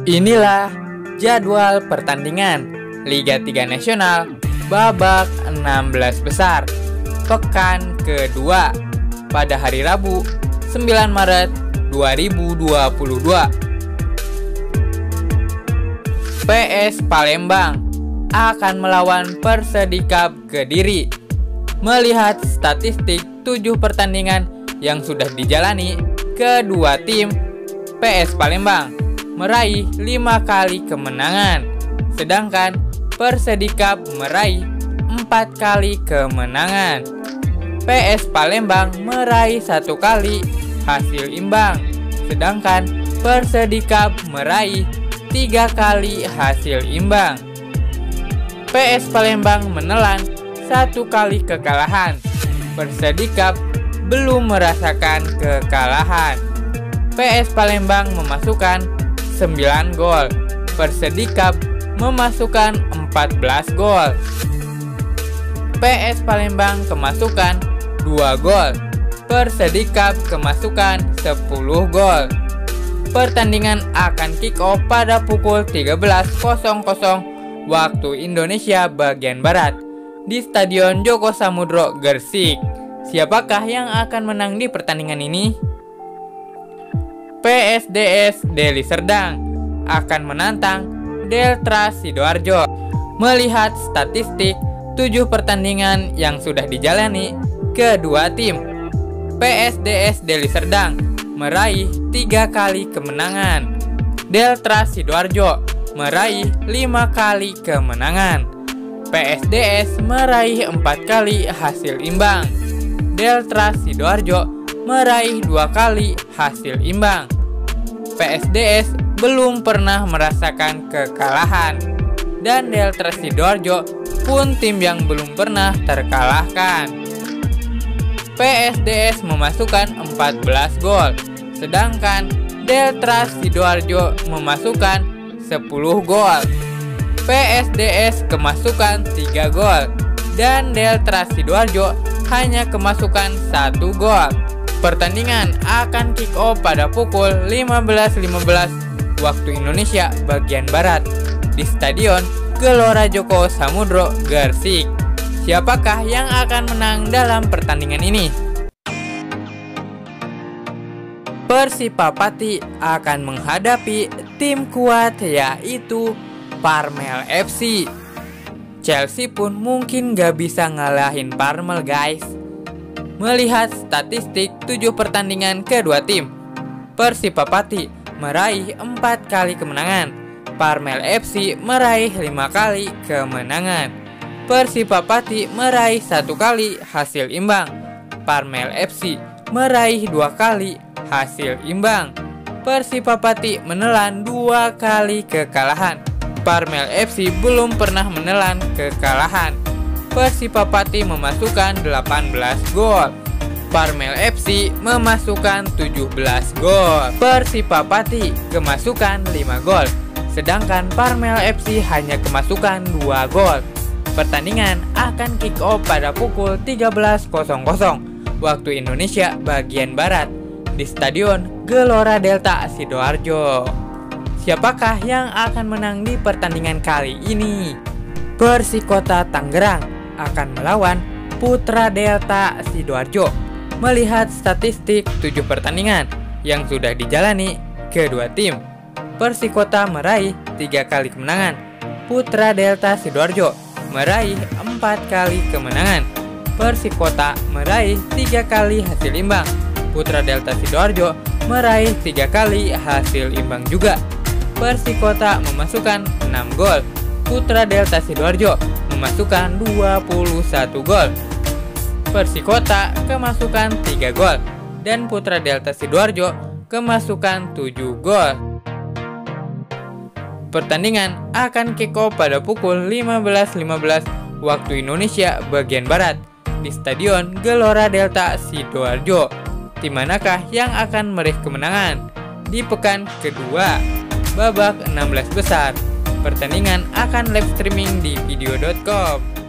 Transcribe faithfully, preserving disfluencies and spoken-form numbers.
Inilah jadwal pertandingan Liga tiga Nasional babak enam belas besar pekan kedua pada hari Rabu sembilan Maret dua ribu dua puluh dua. P S Palembang akan melawan Persidikab Kediri. Melihat statistik tujuh pertandingan yang sudah dijalani, kedua tim P S Palembang meraih lima kali kemenangan, sedangkan Persidikab meraih empat kali kemenangan. P S Palembang meraih satu kali hasil imbang, sedangkan Persidikab meraih tiga kali hasil imbang. P S Palembang menelan satu kali kekalahan. Persidikab belum merasakan kekalahan. P S Palembang memasukkan sembilan gol, Persidikab memasukkan empat belas gol. P S Palembang kemasukan dua gol, Persidikab kemasukan sepuluh gol. Pertandingan akan kick off pada pukul tiga belas waktu Indonesia bagian Barat di Stadion Joko Samudro, Gresik. Siapakah yang akan menang di pertandingan ini? P S D S Deli Serdang akan menantang Delta Sidoarjo. Melihat statistik tujuh pertandingan yang sudah dijalani, kedua tim P S D S Deli Serdang meraih tiga kali kemenangan. Delta Sidoarjo meraih lima kali kemenangan. P S D S meraih empat kali hasil imbang. Delta Sidoarjo meraih dua kali hasil imbang. P S D S belum pernah merasakan kekalahan, dan Delta Sidoarjo pun tim yang belum pernah terkalahkan. P S D S memasukkan empat belas gol, sedangkan Delta Sidoarjo memasukkan sepuluh gol. P S D S kemasukan tiga gol, dan Delta Sidoarjo hanya kemasukan satu gol. Pertandingan akan kick off pada pukul lima belas lima belas waktu Indonesia bagian Barat di Stadion Gelora Joko Samudro, Gresik. Siapakah yang akan menang dalam pertandingan ini? Persipapati akan menghadapi tim kuat yaitu Parmel F C. Chelsea pun mungkin gak bisa ngalahin Parmel, guys. Melihat statistik tujuh pertandingan kedua tim, Persipapati meraih empat kali kemenangan, Parmel F C meraih lima kali kemenangan. Persipapati meraih satu kali hasil imbang, Parmel F C meraih dua kali hasil imbang. Persipapati menelan dua kali kekalahan. Parmel F C belum pernah menelan kekalahan. Persipapati memasukkan delapan belas gol. Parmel F C memasukkan tujuh belas gol. Persipapati kemasukan lima gol, sedangkan Parmel F C hanya kemasukan dua gol. Pertandingan akan kick off pada pukul tiga belas waktu Indonesia bagian Barat di Stadion Gelora Delta Sidoarjo. Siapakah yang akan menang di pertandingan kali ini? Persikota Tangerang akan melawan Putra Delta Sidoarjo. Melihat statistik tujuh pertandingan yang sudah dijalani, kedua tim Persikota meraih tiga kali kemenangan. Putra Delta Sidoarjo meraih empat kali kemenangan. Persikota meraih tiga kali hasil imbang. Putra Delta Sidoarjo meraih tiga kali hasil imbang juga. Persikota memasukkan enam gol. Putra Delta Sidoarjo memasukkan dua puluh satu gol. Persikota kemasukan tiga gol, dan Putra Delta Sidoarjo kemasukan tujuh gol. Pertandingan akan kick off pada pukul lima belas lima belas waktu Indonesia bagian Barat di Stadion Gelora Delta Sidoarjo. Tim manakah yang akan meraih kemenangan di pekan kedua babak enam belas besar? Pertandingan akan live streaming di video dot com.